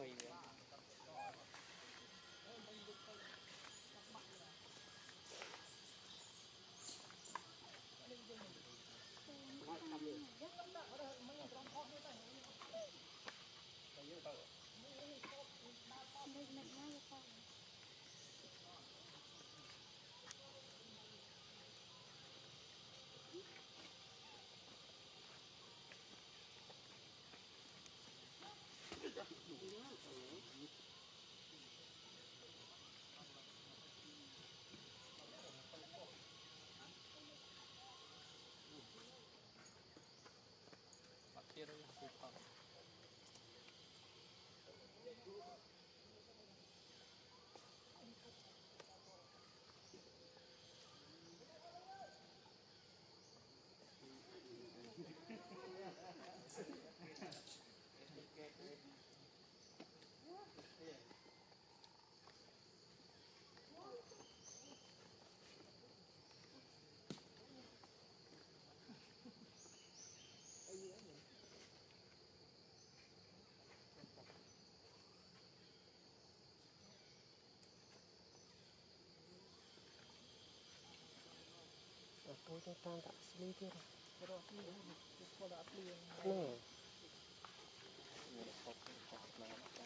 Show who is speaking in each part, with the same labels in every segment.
Speaker 1: phơi vậy bắt kia đây là không tôi đang tam tak asli tu kalau asli sekolah asli yang ni kok lah macam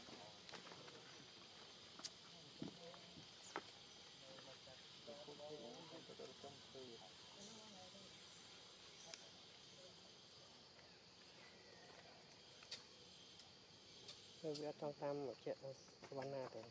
Speaker 1: tôi biết trong tam một chuyện Sovana rồi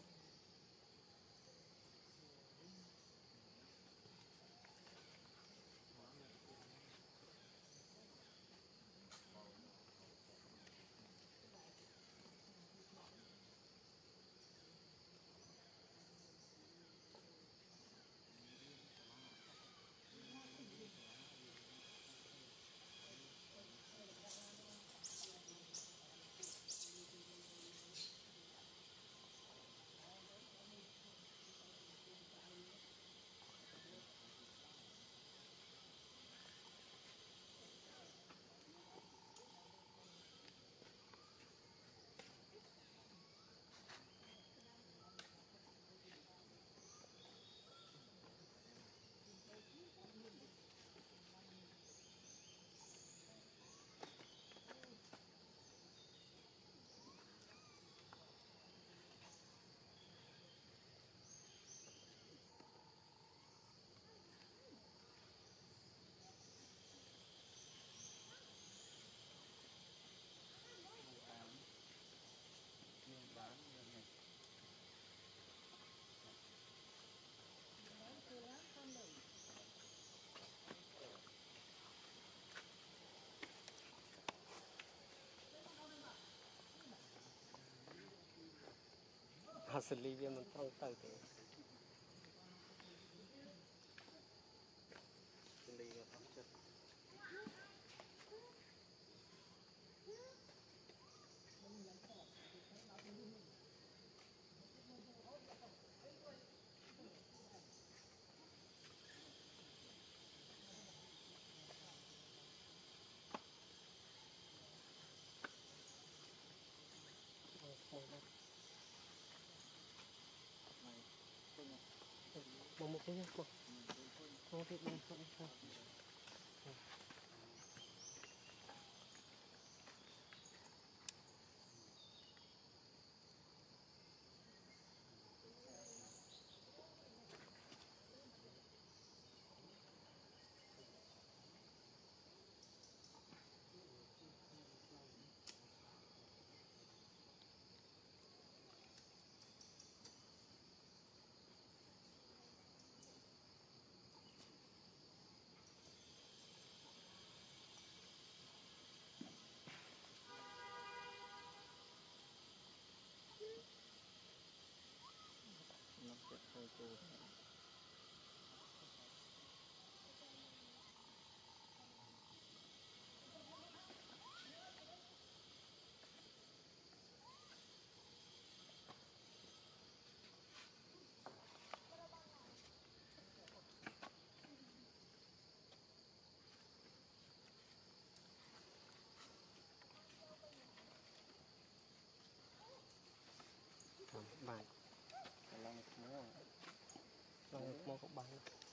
Speaker 1: asli dia mentang tahu tu asli dia tak một cái nhá một cái này không nó sẽ hơi cô bạn
Speaker 2: lòng nó
Speaker 1: lòng một mô cũng bằng